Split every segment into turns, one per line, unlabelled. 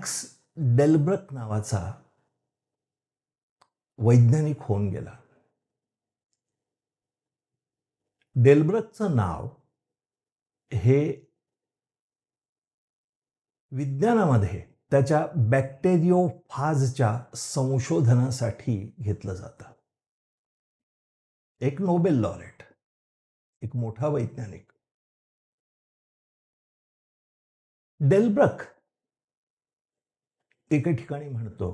Max Delbrück नावाचा वैज्ञानिक होऊन गेला. डेलब्रकचं नाव हे विज्ञानामध्ये त्याच्या बॅक्टेरियोफाजच्या संशोधनासाठी घेतलं जातं. एक नोबेल लॉरेट, एक मोठा वैज्ञानिक. डेलब्रक एके ठिकाणी म्हणतो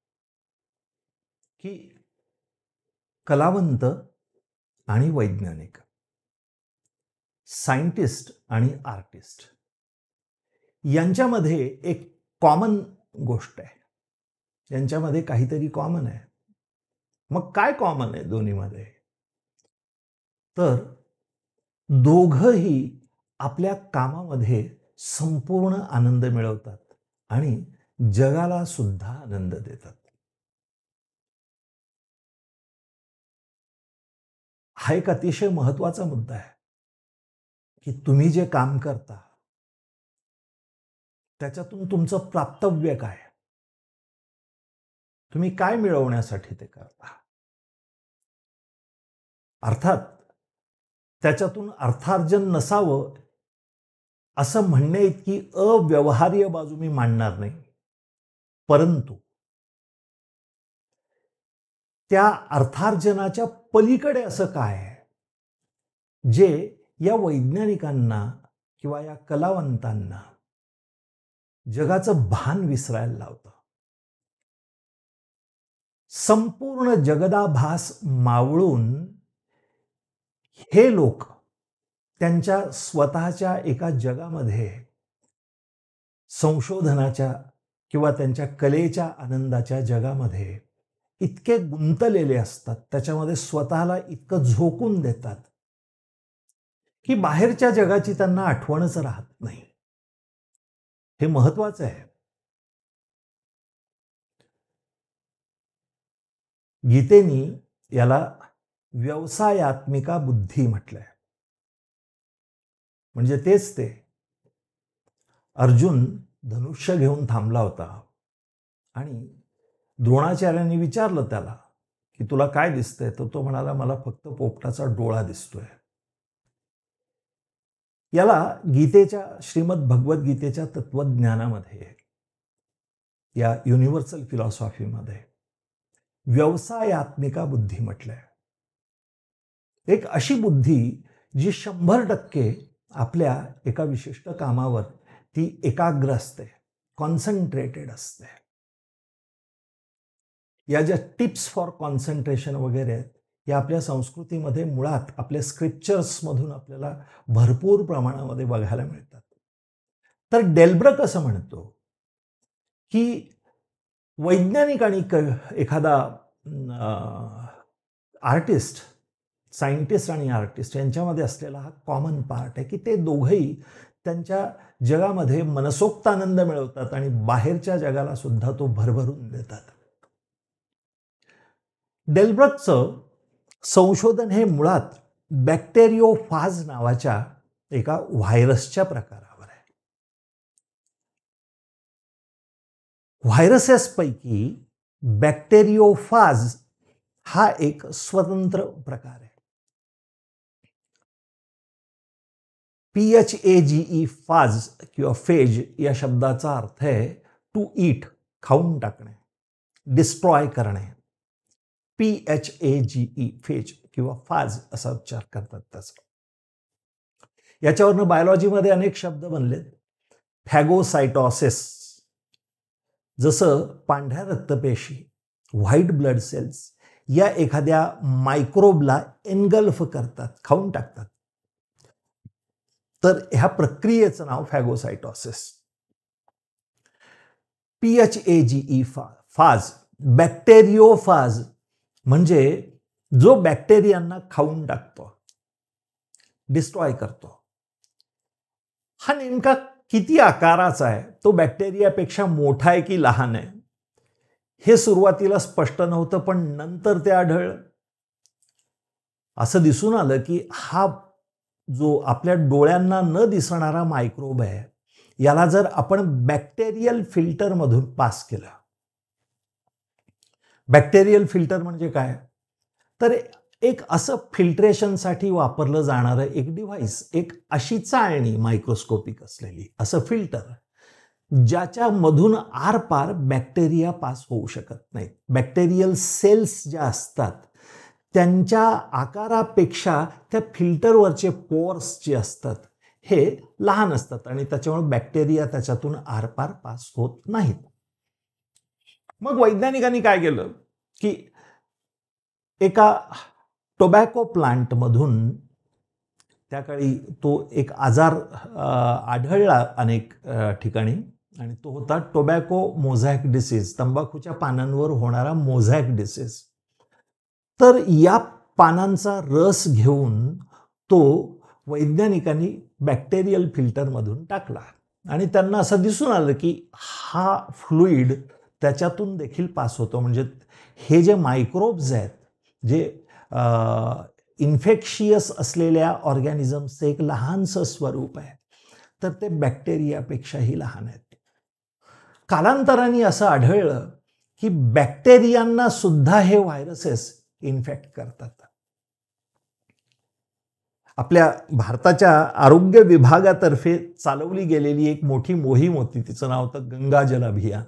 की कलावंत आणि वैज्ञानिक, सायंटिस्ट आणि आर्टिस्ट यांच्यामध्ये एक कॉमन गोष्ट आहे, यांच्यामध्ये काहीतरी कॉमन आहे. मग काय कॉमन आहे दोन्हीमध्ये? तर दोघंही आपल्या कामामध्ये संपूर्ण आनंद मिळवतात आणि जगाला सुद्धा आनंद देतात. हा एक अतिशय महत्त्वाचा मुद्दा आहे की तुम्ही जे काम करता त्याच्यातून तुमचं प्राप्तव्य काय, तुम्ही काय मिळवण्यासाठी ते करता. अर्थात त्याच्यातून अर्थार्जन नसावं असं म्हणणे इतकी अव्यवहार्य बाजू मी मांडणार नाही, परंतु त्या अर्थार्जनाच्या पलीकडे असं काय आहे जे या वैज्ञानिकांना किंवा या कलावंतांना जगाचं भान विसरायला लावतं. संपूर्ण जगदाभास मावळून हे लोक त्यांच्या स्वतःच्या एका जगामध्ये संशोधनाच्या किंवा त्यांच्या कलेच्या आनंदाच्या जगामध्ये इतके गुंतलेले असतात, त्याच्यामध्ये स्वतःला इतकं झोकून देतात की बाहेरच्या जगाची त्यांना आठवणच राहत नाही. हे महत्वाचं आहे. गीतेनी याला व्यवसायात्मिका बुद्धी म्हटलंय. म्हणजे तेच ते अर्जुन धनुष्य घेऊन थांबला होता आणि द्रोणाचार्यांनी विचारलं त्याला की तुला काय दिसतंय? तर तो म्हणाला मला फक्त पोपटाचा डोळा दिसतोय. याला गीतेच्या श्रीमद भगवद्गीतेच्या तत्वज्ञानामध्ये, या युनिव्हर्सल फिलॉसॉफीमध्ये व्यवसायात्मिका बुद्धी म्हटलंय. एक अशी बुद्धी जी 100% आपल्या एका विशिष्ट कामावर ती एकाग्र असते, कॉन्सन्ट्रेटेड असते. या ज्या टिप्स फॉर कॉन्सन्ट्रेशन वगैरे आहेत या आपल्या संस्कृतीमध्ये मुळात आपल्या स्क्रिप्चर्समधून आपल्याला भरपूर प्रमाणामध्ये बघायला मिळतात. तर डेलब्रक असं म्हणतो की वैज्ञानिक आणि एखादा आर्टिस्ट, सायंटिस्ट आणि आर्टिस्ट यांच्यामध्ये असलेला हा कॉमन पार्ट आहे की ते दोघंही त्यांच्या जगामध्ये मनसोक्त आनंद मिळवतात आणि बाहेरच्या जगाला सुद्धा तो भरभरून देतात. डेलब्रकचं संशोधन हे मुळात बॅक्टेरियोफाज नावाच्या एका व्हायरसच्या प्रकारावर आहे. व्हायरसेसपैकी बॅक्टेरियोफाज हा एक स्वतंत्र प्रकार आहे. PHAGE फाज किंवा फेज या शब्दाचा अर्थ आहे टू ईट, खाऊन टाकणे, डिस्ट्रॉय करणे. PHAGE फेज किंवा फाज असा उच्चार करतात त्याचा. याच्यावरनं बायोलॉजीमध्ये अनेक शब्द बनलेत. फॅगोसायटॉसिस, जसं पांढऱ्या रक्तपेशी, व्हाईट ब्लड सेल्स या एखाद्या मायक्रोबला एनगल्फ करतात, खाऊन टाकतात, तर ह्या प्रक्रियेचं नाव फॅगोसायटॉसिस. PHAGE फाज, बॅक्टेरियोफाज म्हणजे जो बॅक्टेरियांना खाऊन टाकतो, डिस्ट्रॉय करतो. हा नेमका किती आकाराचा आहे, तो बॅक्टेरियापेक्षा मोठा आहे की लहान आहे, हे सुरुवातीला स्पष्ट नव्हतं, पण नंतर ते आढळलं. असं दिसून आलं की हा जो आपल्या डोळ्यांना न दिसणारा मायक्रोब आहे याला जर आपण बॅक्टेरियल फिल्टरमधून पास केलं. बॅक्टेरियल फिल्टर म्हणजे काय? तर एक असं फिल्ट्रेशनसाठी वापरलं जाणारं एक डिव्हाइस, एक अशी चाळणी मायक्रोस्कोपिक असलेली, असं फिल्टर, ज्याच्यामधून आरपार बॅक्टेरिया पास होऊ शकत नाहीत. बॅक्टेरियल सेल्स ज्या असतात त्यांच्या आकारापेक्षा त्या फिल्टरवरचे पोअर्स जे असतात हे लहान असतात आणि त्याच्यामुळे बॅक्टेरिया त्याच्यातून आरपार पास होत नाहीत. मग वैज्ञानिकांनी काय केलं की एका टोबॅको प्लांटमधून, त्या काळी तो एक आजार आढळला अनेक ठिकाणी, आणि तो होता टोबॅको मोझॅक डिसीज, तंबाखूच्या पानांवर होणारा मोझॅक डिसीज. तर या पानांचा रस घेऊन तो वैज्ञानिकांनी बॅक्टेरियल फिल्टरमधून टाकला आणि त्यांना असं दिसून आलं की हा फ्लुइड त्याच्यातून देखील पास होतो. म्हणजे हे जे मायक्रोब्स आहेत, जे इन्फेक्शियस असलेल्या ऑर्गॅनिझमचं एक लहानसं स्वरूप आहे, तर ते बॅक्टेरियापेक्षाही लहान आहेत. कालांतराने असं आढळलं की बॅक्टेरियांना सुद्धा हे व्हायरसेस इन्फेक्ट करतात. आपल्या भारताच्या आरोग्य विभागातर्फे चालवली गेलेली एक मोठी मोहीम होती, तिचं नाव होतं गंगा जल अभियान.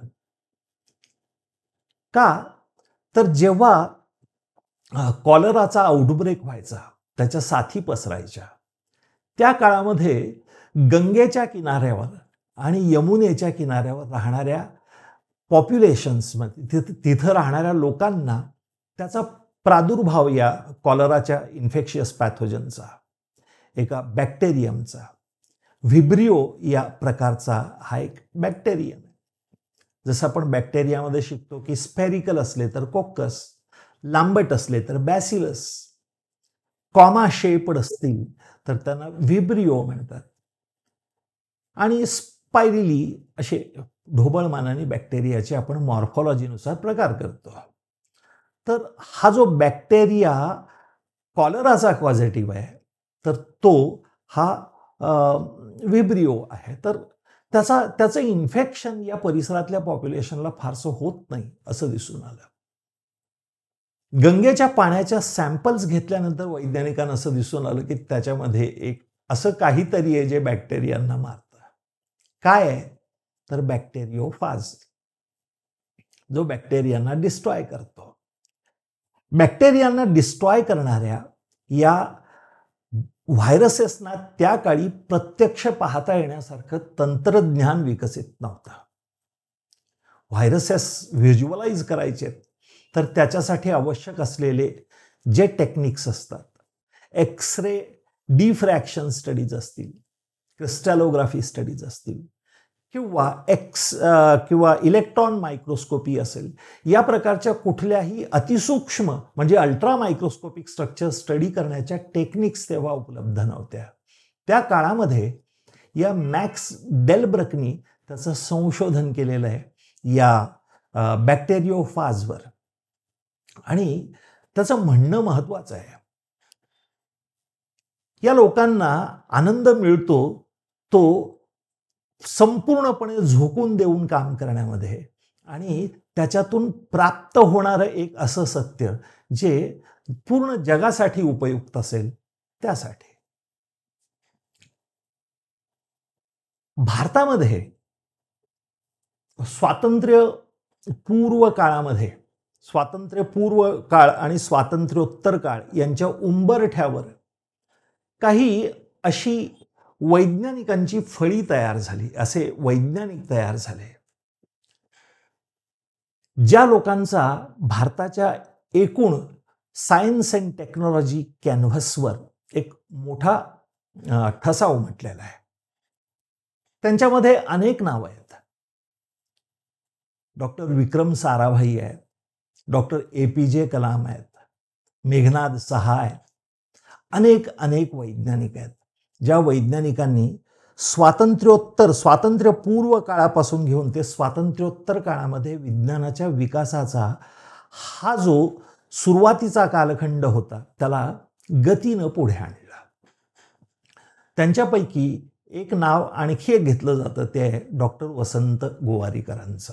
का? तर जेव्हा कॉलराचा आउटब्रेक व्हायचा, त्याच्या साथी पसरायच्या, त्या काळामध्ये गंगेच्या किनाऱ्यावर आणि यमुनेच्या किनाऱ्यावर राहणाऱ्या पॉप्युलेशन्समध्ये, तिथं राहणाऱ्या लोकांना त्याचा प्रादुर्भाव, या कॉलराच्या इन्फेक्शियस पॅथोजनचा, एका बॅक्टेरियमचा, व्हिब्रिओ या प्रकारचा हा एक बॅक्टेरियम आहे. जसं आपण बॅक्टेरियामध्ये शिकतो की स्फेरिकल असले तर कोकस, लांबट असले तर बॅसिलस, कॉमा शेप्ड असतील तर त्यांना व्हिब्रिओ म्हणतात, आणि स्पायरली असे ढोबळमानाने बॅक्टेरियाचे आपण मॉर्फॉलॉजीनुसार प्रकार करतो. तर हा जो बॅक्टेरिया कॉलराचा कॉझेटिव्ह आहे, तर तो हा व्हिब्रिओ आहे. तर त्याचं इन्फेक्शन या परिसरातल्या पॉप्युलेशनला फारसं होत नाही असं दिसून आलं. गंगेच्या पाण्याच्या सॅम्पल्स घेतल्यानंतर वैज्ञानिकांना असं दिसून आलं की त्याच्यामध्ये एक असं काहीतरी आहे जे बॅक्टेरियांना मारतं. काय आहे? तर बॅक्टेरियोफाज, जो बॅक्टेरियांना डिस्ट्रॉय करतो. बॅक्टेरियांना डिस्ट्रॉय करणाऱ्या या व्हायरसेसना त्या काळी प्रत्यक्ष पाहता येण्यासारखं तंत्रज्ञान विकसित नव्हतं. व्हायरसेस व्हिज्युअलाइज करायचे तर त्याच्यासाठी आवश्यक असलेले जे टेक्निक्स असतात, एक्सरे डिफ्रॅक्शन स्टडीज असतील, क्रिस्टॅलोग्राफी स्टडीज असतील, किंवा इलेक्ट्रॉन मायक्रोस्कोपी असेल, या प्रकारच्या कुठल्याही अतिसूक्ष्म म्हणजे अल्ट्रा मायक्रोस्कोपिक स्ट्रक्चर स्टडी करण्याच्या टेक्निक्स तेव्हा उपलब्ध नव्हत्या. त्या काळामध्ये या मॅक्स डेलब्रकनी त्याचं संशोधन केलेलं आहे या बॅक्टेरियोफाजवर, आणि त्याचं म्हणणं महत्वाचं आहे. या लोकांना आनंद मिळतो तो संपूर्णपणे झोकून देऊन काम करण्यामध्ये, आणि त्याच्यातून प्राप्त होणारं एक असं सत्य जे पूर्ण जगासाठी उपयुक्त असेल त्यासाठी. भारतामध्ये स्वातंत्र्यपूर्व काळामध्ये, स्वातंत्र्यपूर्व काळ आणि स्वातंत्र्योत्तर काळ यांच्या उंबरठ्यावर काही अशी वैज्ञानिकांची फळी तयार झाली, असे वैज्ञानिक तयार झाले, ज्या लोकांचा भारताच्या एकूण सायन्स अँड टेक्नॉलॉजी कॅनव्हसवर एक मोठा ठसा उमटलेला आहे. त्यांच्यामध्ये अनेक नावं आहेत. डॉक्टर विक्रम साराभाई आहेत, डॉक्टर APJ कलाम आहेत, मेघनाद सहा आहेत, अनेक वैज्ञानिक आहेत, ज्या वैज्ञानिकांनी स्वातंत्र्यपूर्व काळापासून घेऊन ते स्वातंत्र्योत्तर काळामध्ये विज्ञानाच्या विकासाचा हा जो सुरुवातीचा कालखंड होता त्याला गतीनं पुढे आणला. त्यांच्यापैकी एक नाव आणखी एक घेतलं जातं, ते आहे डॉक्टर वसंत गोवारीकरांचं.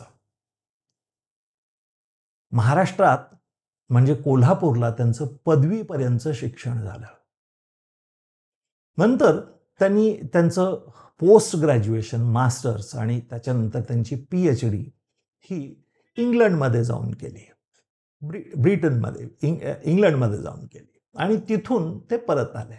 महाराष्ट्रात म्हणजे कोल्हापूरला त्यांचं पदवीपर्यंत शिक्षण झालं. नंतर त्यांनी त्यांचं पोस्ट ग्रॅज्युएशन, मास्टर्स आणि त्याच्यानंतर त्यांची PhD ही इंग्लंडमध्ये जाऊन केली, ब्रिटनमध्ये, इंग्लंडमध्ये जाऊन केली आणि तिथून ते परत आले.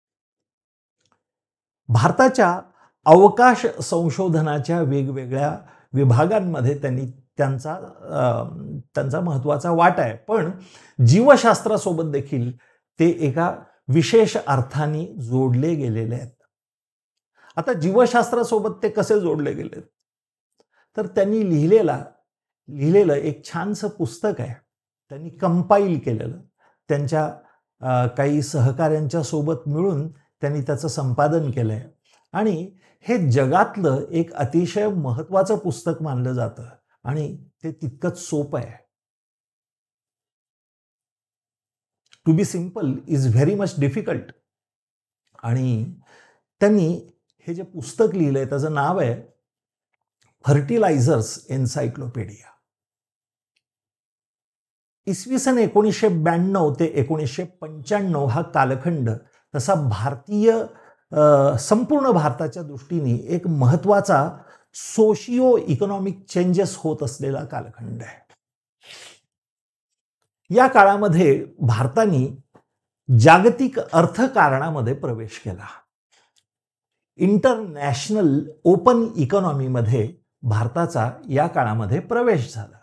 भारताच्या अवकाश संशोधनाच्या वेगवेगळ्या विभागांमध्ये त्यांनी त्यांचा महत्त्वाचा वाटा आहे, पण जीवशास्त्रासोबत देखील ते एका विशेष अर्थाने जोडले गेलेले आहेत. आता जीवशास्त्रासोबत ते कसे जोडले गेलेत, तर त्यांनी लिहिलेलं एक छानसं पुस्तक आहे. त्यांनी कंपाईल केलेलं, त्यांच्या काही सहकाऱ्यांच्या सोबत मिळून त्यांनी त्याचं संपादन केलंय आणि हे जगातलं एक अतिशय महत्त्वाचं पुस्तक मानलं जातं आणि ते तितकंच सोपं आहे. To be simple is very much difficult. आणि त्यांनी हे जे पुस्तक लिहिलंय त्याचं नाव आहे फर्टिलायझर्स एन्सायक्लोपीडिया. इसवी सन 1992 ते 1995 हा कालखंड तसा संपूर्ण भारताच्या दृष्टीने एक महत्त्वाचा सोशिओ इकॉनॉमिक चेंजेस होत असलेला कालखंड आहे. या काळामध्ये भारताने जागतिक अर्थकारणामध्ये प्रवेश केला. इंटरनॅशनल ओपन इकॉनॉमीमध्ये भारताचा या काळामध्ये प्रवेश झाला.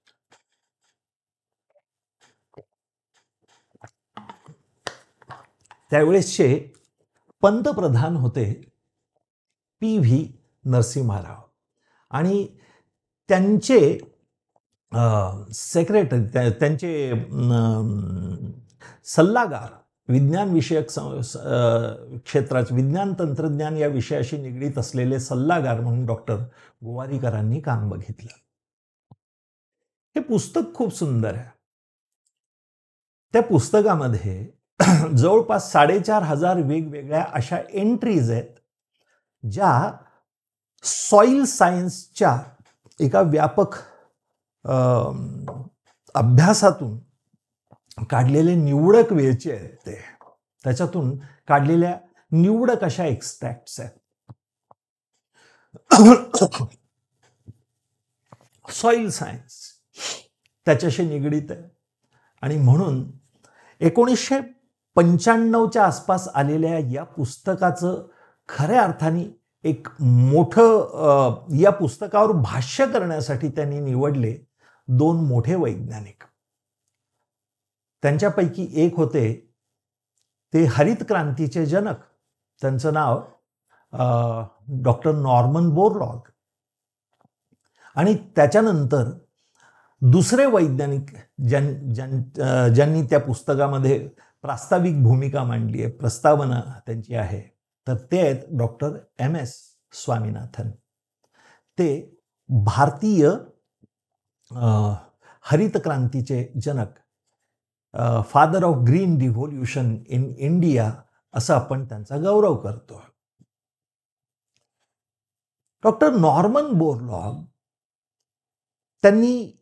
त्यावेळेसचे पंतप्रधान होते PV नरसिम्हा राव आणि त्यांचे सेक्रेटरी, त्यांचे सल्लागार, विज्ञान विषयक क्षेत्राचे, विज्ञान तंत्रज्ञान या विषयाशी निगडीत असलेले सल्लागार म्हणून डॉक्टर गोवारीकरांनी काम बघितलं. हे पुस्तक खूप सुंदर आहे. त्या पुस्तकामध्ये जवळपास 4,500 वेगवेगळ्या अशा एंट्रीज आहेत, ज्या सॉइल सायन्सच्या एका व्यापक अभ्यासातून काढलेले निवडक वेळचे आहेत. ते त्याच्यातून काढलेल्या निवडक अशा एक्स्ट्रॅक्ट्स आहेत. सॉइल सायन्स त्याच्याशी निगडीत आहे आणि म्हणून 1995च्या आसपास आलेल्या या पुस्तकाचं खऱ्या अर्थाने एक मोठं, या पुस्तकावर भाष्य करण्यासाठी त्यांनी निवडले 2 मोठे वैज्ञानिक. त्यांच्यापैकी एक होते ते हरित क्रांतीचे जनक, त्यांचं नाव डॉक्टर नॉर्मन बोरलॉग. आणि त्याच्यानंतर दुसरे वैज्ञानिक ज्यांनी त्या पुस्तकामध्ये प्रास्ताविक भूमिका मांडली आहे, प्रस्तावना त्यांची आहे, तर ते आहेत डॉक्टर MS स्वामीनाथन. ते भारतीय हरित क्रांतीचे जनक, father of green revolution in India असं आपण त्यांचा गौरव करतो. डॉक्टर नॉर्मन बोरलॉग त्यांनी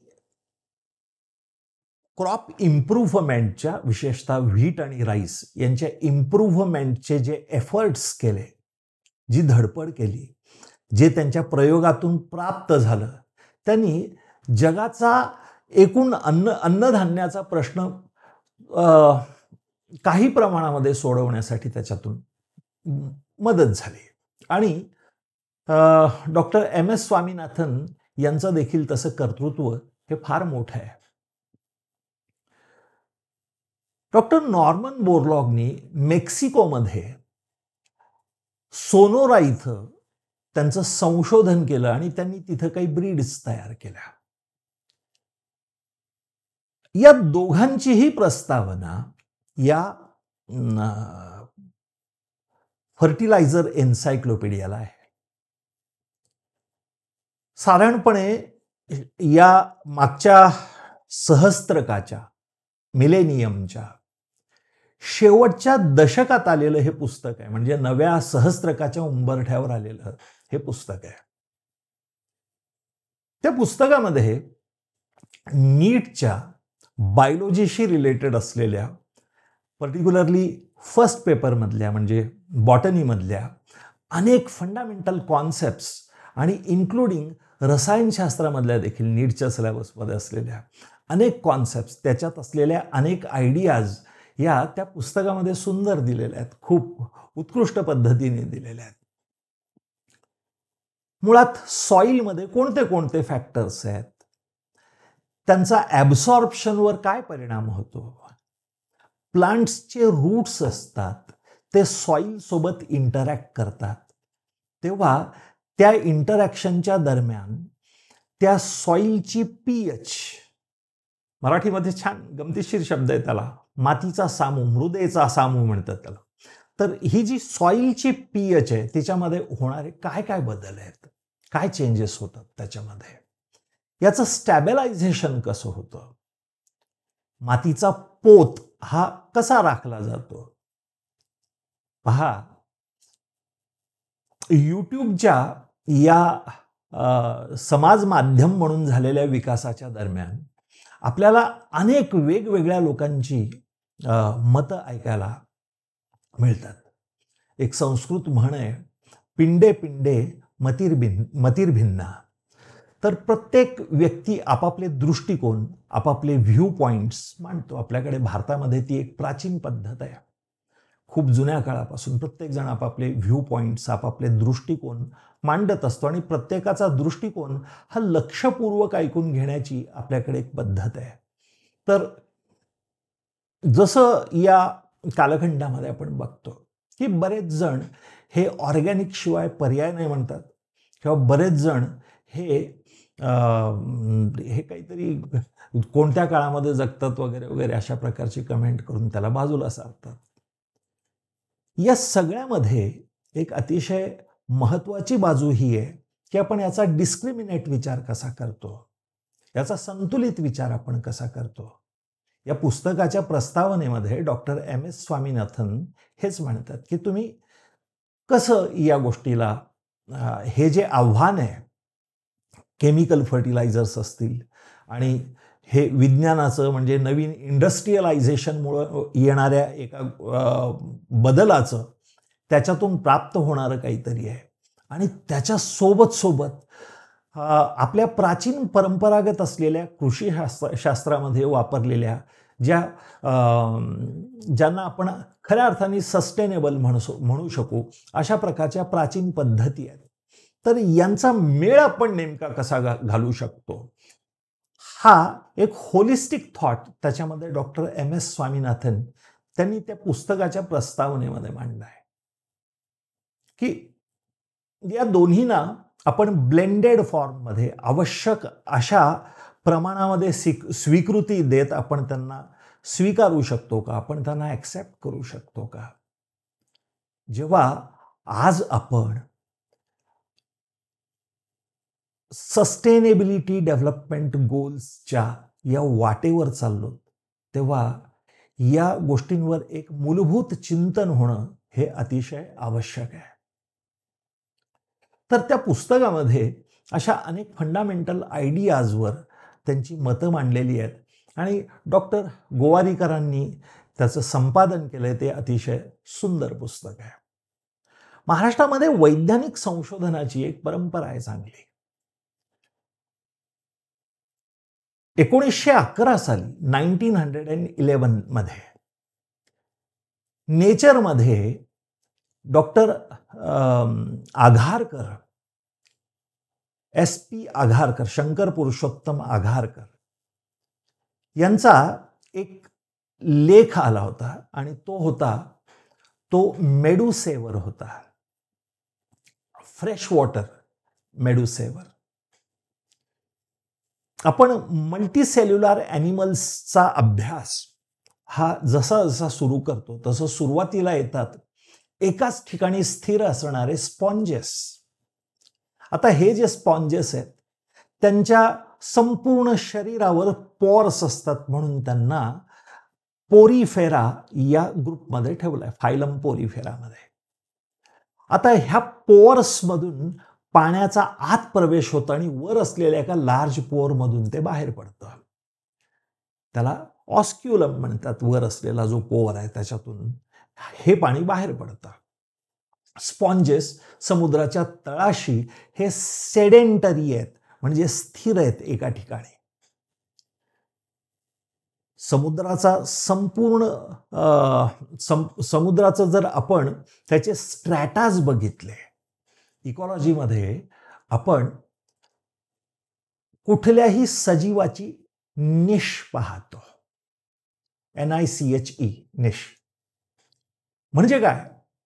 क्रॉप इम्प्रूव्हमेंटच्या, विशेषतः व्हीट आणि राईस यांच्या इम्प्रूव्हमेंटचे जे एफर्ट्स केले, जी धडपड केली, जे त्यांच्या प्रयोगातून प्राप्त झालं, त्यांनी जगाचा एकूण अन्नधान्याचा प्रश्न काही प्रमाणामध्ये सोडवण्यासाठी त्याच्यातून मदत झाली. आणि डॉक्टर MS स्वामीनाथन यांचं देखील तसं कर्तृत्व हे फार मोठं आहे. डॉक्टर नॉर्मन बोरलॉगनी मेक्सिकोमध्ये सोनोरा इथं त्यांचं संशोधन केलं आणि त्यांनी तिथं काही ब्रीड्स तयार केल्या. या दोघांचीही प्रस्तावना या फर्टिलायझर एन्सायक्लोपीडियाला आहे. साधारणपणे या मागच्या सहस्त्रकाच्या, मिलेनियमच्या शेवटच्या दशकात आलेलं हे पुस्तक आहे, म्हणजे नव्या सहस्त्रकाच्या उंबरठ्यावर आलेलं हे पुस्तक आहे. त्या पुस्तकामध्ये नीटच्या बायोलॉजीशी रिलेटेड असलेल्या, पर्टिक्युलरली फर्स्ट पेपरमधल्या म्हणजे बॉटनीमधल्या अनेक फंडामेंटल कॉन्सेप्ट्स आणि इन्क्लुडिंग रसायनशास्त्रामधल्या देखील नीटच्या सिलेबसमध्ये असलेल्या अनेक कॉन्सेप्ट्स, त्याच्यात असलेल्या अनेक आयडियाज या त्या पुस्तकामध्ये सुंदर दिलेल्या आहेत, खूप उत्कृष्ट पद्धतीने दिलेल्या आहेत. मुळात सॉईलमध्ये कोणते कोणते फॅक्टर्स आहेत, त्यांचा ॲब्सॉर्प्शनवर काय परिणाम होतो, प्लांट्सचे रूट्स असतात ते सॉईल सोबत इंटरॅक्ट करतात, तेव्हा त्या इंटरॅक्शनच्या दरम्यान त्या सॉईलची पीएच, मराठीमध्ये छान गमतीशीर शब्द आहे त्याला, मातीचा सामू, मृदेचा सामू म्हणतात त्याला. तर ही जी सॉईलची पीएच आहे त्याच्यामध्ये होणारे काय काय बदल आहेत, काय चेंजेस होतात त्याच्यामध्ये, याचं स्टॅबिलायझेशन कसं होतं, मातीचा पोत हा कसा राखला जातो. पहा, यूट्यूबच्या या समाज माध्यम म्हणून झालेल्या विकासाच्या दरम्यान आपल्याला अनेक वेगवेगळ्या लोकांची मतं ऐकायला मिळतात. एक संस्कृत म्हण आहे, पिंडे पिंडे मतिर्भिन्ना. तर प्रत्येक व्यक्ती आपापले दृष्टिकोन, आपापले व्ह्यू पॉइंट्स मांडतो. आपल्याकडे भारतामध्ये ती एक प्राचीन पद्धत आहे. खूप जुन्या काळापासून प्रत्येकजण आपापले व्ह्यू पॉइंट्स, आपापले दृष्टिकोन मांडत असतो आणि प्रत्येकाचा दृष्टिकोन हा लक्षपूर्वक ऐकून घेण्याची आपल्याकडे एक पद्धत आहे. तर जसं या कालखंडामध्ये आपण बघतो की बरेच जण हे ऑर्गॅनिक शिवाय पर्याय नाही म्हणतात, किंवा बरेच जण हे काहीतरी कोणत्या काळामध्ये जगतात वगैरे वगैरे अशा प्रकारची कमेंट करून त्याला बाजूला सारतात. या सगळ्यामध्ये एक अतिशय महत्त्वाची बाजू ही आहे की आपण याचा डिस्क्रिमिनेट विचार कसा करतो, याचा संतुलित विचार आपण कसा करतो. या पुस्तकाच्या प्रस्तावनेमध्ये डॉक्टर MS स्वामीनाथन हेच म्हणतात की तुम्ही कसं या गोष्टीला, हे जे आव्हान आहे, केमिकल फर्टिलायझर्स असतील आणि हे विज्ञानाचं म्हणजे नवीन इंडस्ट्रियलायझेशनमुळं येणाऱ्या एका बदलाचं, त्याच्यातून प्राप्त होणारं काहीतरी आहे, आणि त्याच्या सोबत आपल्या प्राचीन परंपरागत असलेल्या कृषी शास्त्रामध्ये वापरलेल्या ज्यांना आपण खऱ्या अर्थाने सस्टेनेबल म्हणू शकू अशा प्रकारच्या प्राचीन पद्धती आहेत. तर यांचा मेळ आपण नेमका कसा घालू शकतो, हा एक होलिस्टिक थॉट त्याच्यामध्ये डॉक्टर MS स्वामीनाथन त्यांनी त्या पुस्तकाच्या प्रस्तावनेमध्ये मांडला आहे की या दोन्हींना आपण ब्लेंडेड फॉर्ममध्ये आवश्यक अशा प्रमाणामध्ये स्वीकृती देत आपण त्यांना स्वीकारू शकतो का, आपण त्यांना ॲक्सेप्ट करू शकतो का. जेव्हा आज आपण सस्टेनेबिलिटी डेव्हलपमेंट गोल्सच्या या वाटेवर चाललो, तेव्हा या गोष्टींवर एक मूलभूत चिंतन होणं हे अतिशय आवश्यक आहे. तर त्या पुस्तकामध्ये अशा अनेक फंडामेंटल आयडियाजवर त्यांची मतं मांडलेली आहेत आणि डॉक्टर गोवारीकरांनी त्याचं संपादन केलंय. ते अतिशय सुंदर पुस्तक आहे. महाराष्ट्रामध्ये वैज्ञानिक संशोधनाची एक परंपरा आहे चांगली. 1911 साली 1911 मध्ये नेचरमध्ये डॉक्टर आघारकर, SP आघारकर, शंकर पुरुषोत्तम आघारकर यांचा एक लेख आला होता आणि तो मेडुसेवर होता, फ्रेश वॉटर मेडुसेवर. आपण मल्टीसेल्युलर ॲनिमल्सचा अभ्यास हा जसा जसा सुरू करतो तसं सुरुवातीला येतात एकाच ठिकाणी स्थिर असणारे स्पॉन्जेस. आता हे जे स्पॉन्जेस आहेत त्यांच्या संपूर्ण शरीरावर पॉर्स असतात, म्हणून त्यांना पोरीफेरा या ग्रुपमध्ये ठेवलाय, फायलम पोरीफेरामध्ये. आता ह्या पोअर्समधून पाण्याचा आत प्रवेश होतो आणि वर असलेल्या एका लार्ज पोअरमधून ते बाहेर पडतं. त्याला ऑस्क्युलम म्हणतात. वर असलेला जो पोअर आहे त्याच्यातून हे पाणी बाहेर पडतं. स्पॉन्जेस समुद्राच्या तळाशी हे सेडेंटरी आहेत, म्हणजे स्थिर आहेत एका ठिकाणी. समुद्राचा संपूर्ण समुद्राचं जर आपण त्याचे स्ट्रॅटाज बघितले, इकॉलॉजीमध्ये आपण कुठल्याही सजीवाची निश पाहतो. NICHE, निश म्हणजे काय?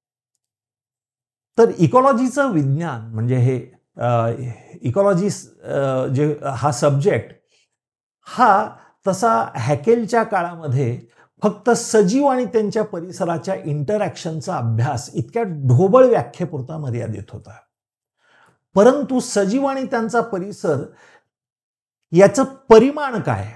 तर इकॉलॉजीचं विज्ञान म्हणजे हे इकॉलॉजी जे हा सब्जेक्ट हा तसा हॅकेलच्या काळामध्ये फक्त सजीव आणि त्यांच्या परिसराच्या इंटरॅक्शनचा अभ्यास इतक्या ढोबळ व्याख्येपुरता मर्यादित होता. परंतु सजीव आणि त्यांचा परिसर याचं परिमाण काय,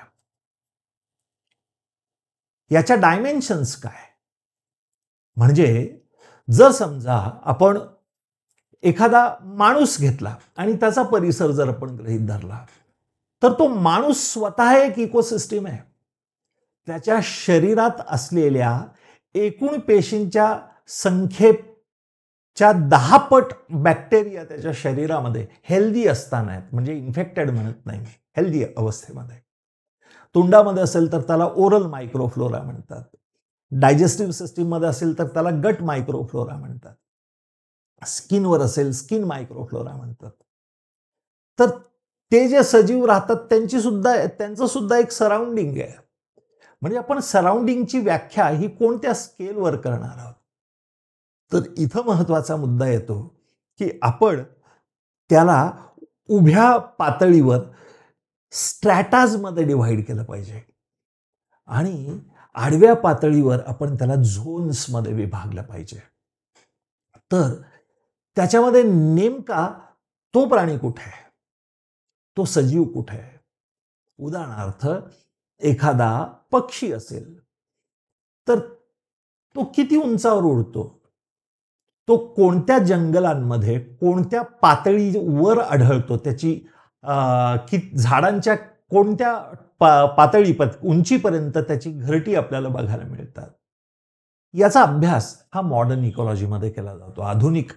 याच्या डायमेन्शन्स काय, म्हणजे जर समजा आपण एखादा माणूस घेतला आणि त्याचा परिसर जर आपण गृहीत धरला, तर तो माणूस स्वतः एक इकोसिस्टीम आहे. त्याच्या शरीरात असलेल्या एकूण पेशींच्या संख्येच्या 10 पट बॅक्टेरिया त्याच्या शरीरामध्ये हेल्दी असताना आहेत, म्हणजे इन्फेक्टेड म्हणत नाही, हेल्दी अवस्थेमध्ये. तोंडामध्ये असेल तर त्याला ओरल मायक्रोफ्लोरा म्हणतात. डायजेस्टिव्ह सिस्टीममध्ये असेल तर त्याला गट मायक्रोफ्लोरा म्हणतात. स्किनवर असेल स्किन मायक्रोफ्लोरा म्हणतात. तर ते जे सजीव राहतात त्यांचं सुद्धा एक सराउंडिंग आहे. म्हणजे आपण सराउंडिंगची व्याख्या ही कोणत्या स्केलवर करणार आहोत. तर इथं महत्वाचा मुद्दा येतो की आपण त्याला उभ्या पातळीवर स्ट्रॅटाजमध्ये डिव्हाइड केलं पाहिजे आणि आडव्या पातळीवर आपण त्याला झोन्समध्ये विभागलं पाहिजे. तर त्याच्यामध्ये नेमका तो प्राणी कुठे आहे, तो सजीव कुठे आहे. उदाहरणार्थ एखादा पक्षी असेल तर तो किती उंचावर उडतो, तो कोणत्या जंगलांमध्ये कोणत्या पातळीवर आढळतो, त्याची झाडांच्या कोणत्या उंचीपर्यंत त्याची घरटी आपल्याला बघायला मिळतात. याचा अभ्यास हा मॉडर्न इकॉलॉजीमध्ये केला जातो. आधुनिक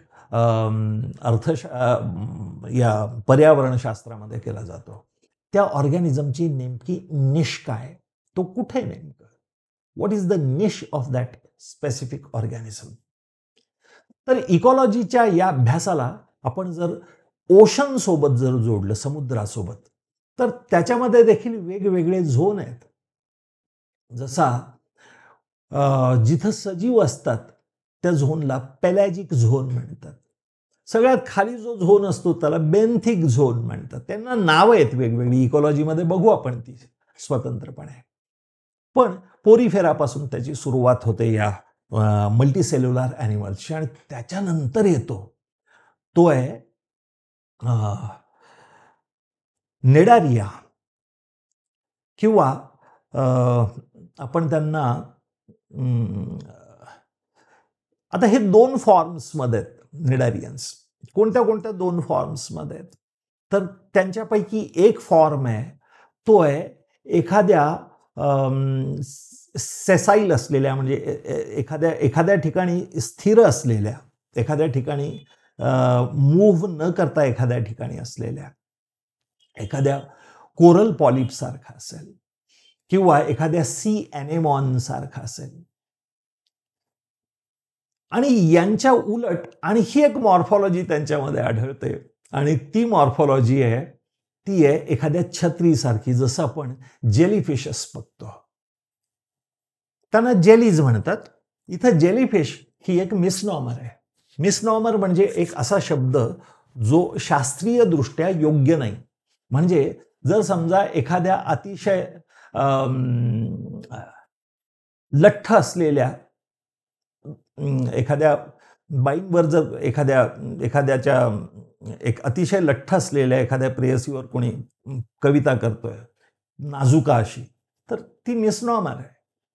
या पर्यावरणशास्त्रामध्ये केला जातो. त्या ऑर्गॅनिझमची नेमकी निश काय, तो कुठे नेमकं, what is the niche of that specific organism. तर इकॉलॉजीच्या या अभ्यासाला आपण जर ओशन सोबत जर जोडलं, समुद्रासोबत, तर त्याच्यामध्ये देखील वेगवेगळे झोन आहेत. जसा जिथं सजीव असतात त्या झोनला पेलॅजिक झोन म्हणतात. सगळ्यात खाली जो झोन असतो त्याला बेंथिक झोन म्हणतात. त्यांना नावं आहेत वेगवेगळी, इकॉलॉजीमध्ये बघू आपण ती स्वतंत्रपणे. पण पोरीफेरापासून त्याची सुरुवात होते या मल्टीसेल्युलर ॲनिमल्सची आणि त्याच्यानंतर येतो तो आहे नेडारिया किंवा आपण त्यांना आता हे 2 फॉर्म्समध्ये आहेत. नेडारियन्स कोणत्या कोणत्या 2 फॉर्म्समध्ये आहेत, तर त्यांच्यापैकी एक फॉर्म आहे तो आहे एखाद्या सेसाईल असलेल्या, म्हणजे एखाद्या ठिकाणी स्थिर असलेल्या, एखाद्या ठिकाणी मूव्ह न करता एखाद्या ठिकाणी असलेल्या, एखाद्या कोरल पॉलिप सारखा असेल किंवा एखाद्या सी ॲनेमॉन सारखा असेल. आणि यांच्या उलट आणखी एक मॉर्फॉलॉजी त्यांच्यामध्ये आढळते आणि ती मॉर्फॉलॉजी आहे ती आहे एखाद्या छत्रीसारखी. जसं आपण जेलीफिशस बघतो, त्यांना जेलीज म्हणतात. इथं जेलीफिश ही एक मिसनॉमर आहे. मिसनॉमर म्हणजे एक असा शब्द जो शास्त्रीय दृष्ट्या योग्य नाही. म्हणजे जर समजा एखाद्या अतिशय लठ्ठ असलेल्या एखाद्या बाईंवर जर एखाद्याच्या एक अतिशय लठ्ठ असलेल्या एखाद्या प्रेयसीवर कोणी कविता करतोय नाजुका अशी, तर ती मिसनॉमर आहे.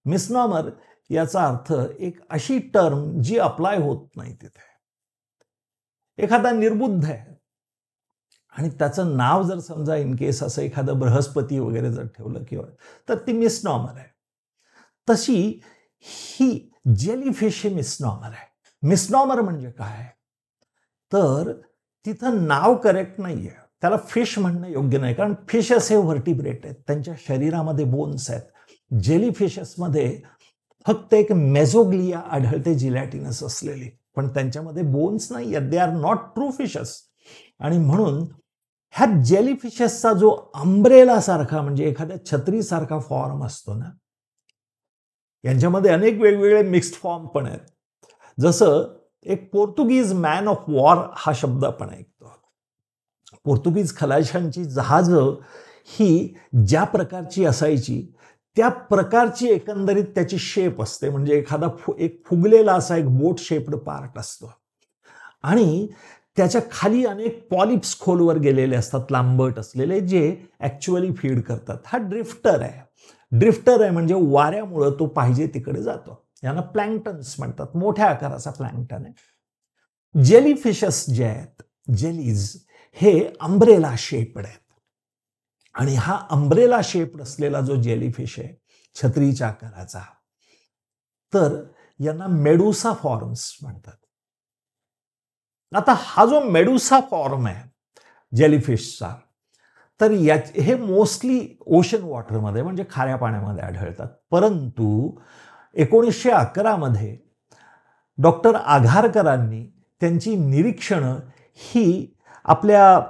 मिसनॉमर याचा अर्थ एक अशी टर्म जी अप्लाय होत नाही तिथे. एखादा निर्बुद्ध आहे आणि त्याचं नाव जर समजा इन केस असं एखादं बृहस्पती वगैरे जर ठेवलं किंवा तर ती मिसनॉमर आहे. तशी ही जेलीफिश ही मिसनॉमर आहे. मिसनॉमर म्हणजे काय, तर तिथं नाव करेक्ट नाहीये, त्याला फिश म्हणणं योग्य नाही, कारण फिशेस हे व्हर्टिब्रेट आहेत, त्यांच्या शरीरामध्ये बोन्स आहेत. जेलीफिशेसमध्ये फक्त एक मेझोग्लिया आढळते जिलॅटिनस असलेली, पण त्यांच्यामध्ये बोन्स नाही आहेत. They are not true fishes. आणि म्हणून ह्या जेलीफिशेसचा जो अंब्रेला सारखा म्हणजे एखाद्या छत्रीसारखा फॉर्म असतो ना, यांच्यामध्ये अनेक वेगवेगळे मिक्स्ड फॉर्म पण आहेत. जसं एक पोर्तुगीज मॅन ऑफ वॉर हा शब्द आपण ऐकतो. पोर्तुगीज खलाशांची जहाजं ही ज्या प्रकारची असायची त्या प्रकारची एकंदरीत त्याची शेप असते. म्हणजे एखादा एक फुगलेला असा एक बोट शेप्ड पार्ट असतो आणि त्याच्या खाली अनेक पॉलिप्स खोलवर गेलेले असतात, लांबट असलेले, जे ॲक्च्युअली फीड करतात. हा ड्रिफ्टर आहे. ड्रिफ्टर आहे म्हणजे वाऱ्यामुळं तो पाहिजे तिकडे जातो. यांना प्लँक्टन्स म्हणतात. मोठ्या आकाराचा प्लँक्टन आहे. जेलीफिशेस जे आहेत, जेलीज, हे अंब्रेला शेप्ड आहेत. आणि हा अंब्रेला शेप्ड असलेला जो जेलीफिश आहे छत्रीच्या आकाराचा, तर यांना मेडुसा फॉर्म्स म्हणतात. आता हा जो मेडुसा फॉर्म आहे जेलीफिशचा, तर हे मोस्टली ओशन वॉटरमध्ये म्हणजे खाऱ्या पाण्यामध्ये आढळतात. परंतु 1911 डॉक्टर आघारकरांनी त्यांची निरीक्षणं ही आपल्या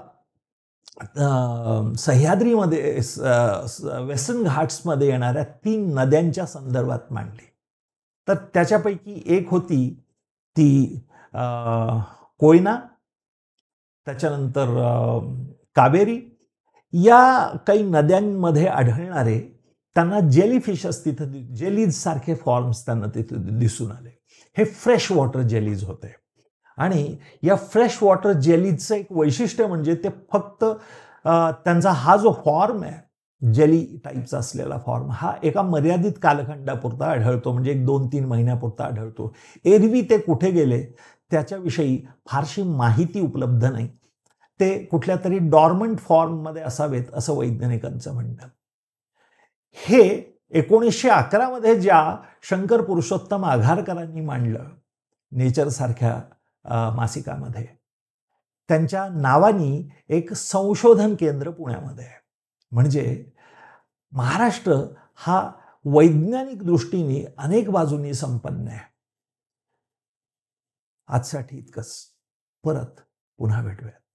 सह्याद्रीमध्ये वेस्टर्न घाट्समध्ये येणाऱ्या 3 नद्यांच्या संदर्भात मांडली. तर त्याच्यापैकी एक होती ती कोयना, त्याच्यानंतर कावेरी. या काही नद्यांमध्ये आढळणारे त्यांना जेलीफिशेस तिथं जेलीज सारखे फॉर्म्स त्यांना तिथे दिसून आले. हे फ्रेश वॉटर जेलीज होते. आणि या फ्रेश वॉटर जेलीजचं एक वैशिष्ट्य म्हणजे ते फक्त त्यांचा हा जो फॉर्म आहे जेली टाईपचा असलेला फॉर्म, हा एका मर्यादित कालखंडापुरता आढळतो. म्हणजे 1-2-3 महिन्यापुरता आढळतो. एरवी ते कुठे गेले त्याच्याविषयी फारशी माहिती उपलब्ध नाही. ते कुठल्या तरी डॉर्मंट फॉर्ममध्ये असावेत असं वैज्ञानिकांचं म्हणणं. हे 1911 ज्या शंकर पुरुषोत्तम आघारकरांनी मांडलं नेचर सारख्या मासिकामध्ये, त्यांच्या नावानी एक संशोधन केंद्र पुण्यामध्ये आहे. म्हणजे महाराष्ट्र हा वैज्ञानिक दृष्टीने अनेक बाजूंनी संपन्न आहे. आजसाठी इतकंच. परत पुन्हा भेटूया.